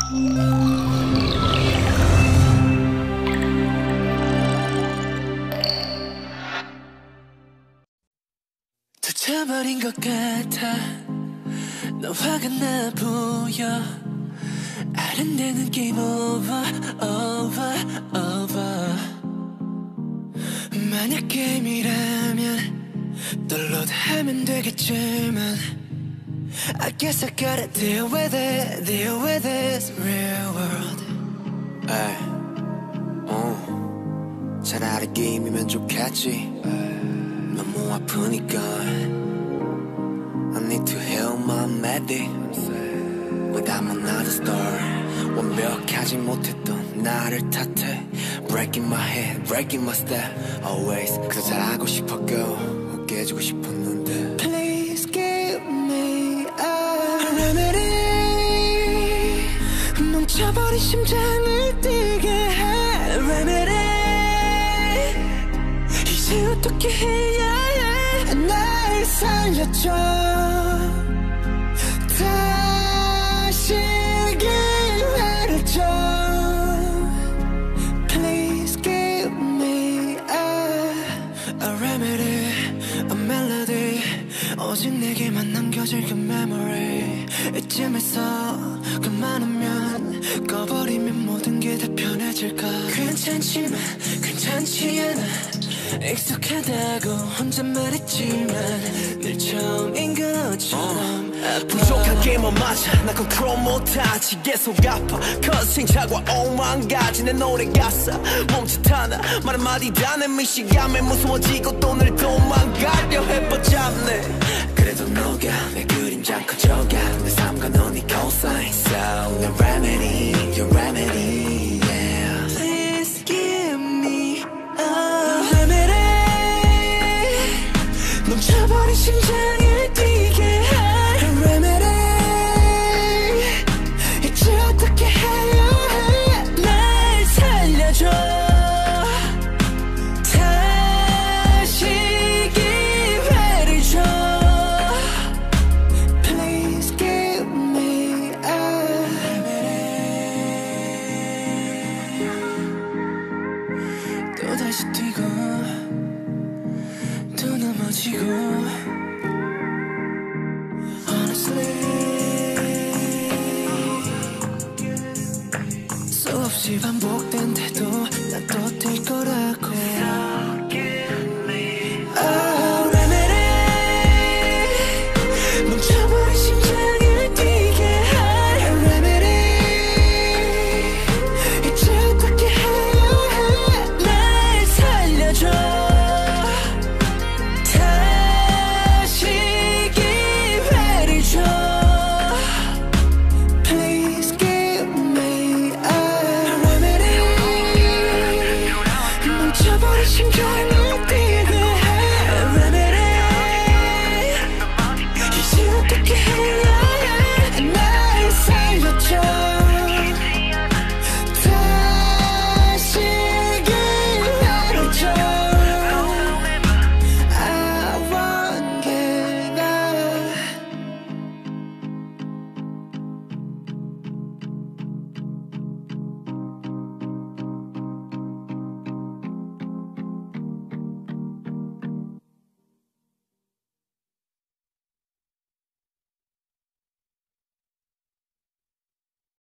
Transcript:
다쳐버린 것 같아. 너 화가 나 보여. 아른대는 게임 오버 오버 오버. 만약 게임이라면 download하면 되겠지만 I guess I gotta deal with it, deal with this real world. 에이, 차라리 게임이면 좋겠지. 너무 아프니까 I need to heal my medic But I'm another star. 완벽하지 못했던 나를 탓해. Breaking my head, breaking my step Always 그저 잘하고 싶었고 깨지고 싶었는데 Please give me a remedy. 멈춰버린 심장을 뛰게 해 remedy. 이제 어떻게 해야 해. 날 살려줘. 다시 기회를 줘. Please give me a remedy, a melody. 오직 내게만 남겨질 그 memory. 이쯤에서 그만하면 꺼버리면 모든 게 다 편해질까. 괜찮지만 괜찮지 않아. 익숙하다고 혼자 말했지만 늘 처음인 것처럼 부족한 게임은 맞아. 나 컨트롤 못하지. 계속 아파. 커싱 자과 오만가지. 내 노래 가사 멈칫 하나 말 한마디 다 내 미시감에 무서워지고 또 늘 도망가려 해뻗잡네. 그래도 너가 내 그림자 커져가. 내 삶과 넌 네 cosign So your remedy, your remedy yeah. Please give me a remedy. 멈춰버린 심장을 뛰게 해 remedy. 이제 어떻게 해야 해. 날 살려줘. 다시 기회를 줘. Please give me a remedy. 또다시 뛰고 또 넘어지고 Honestly 수없이 반복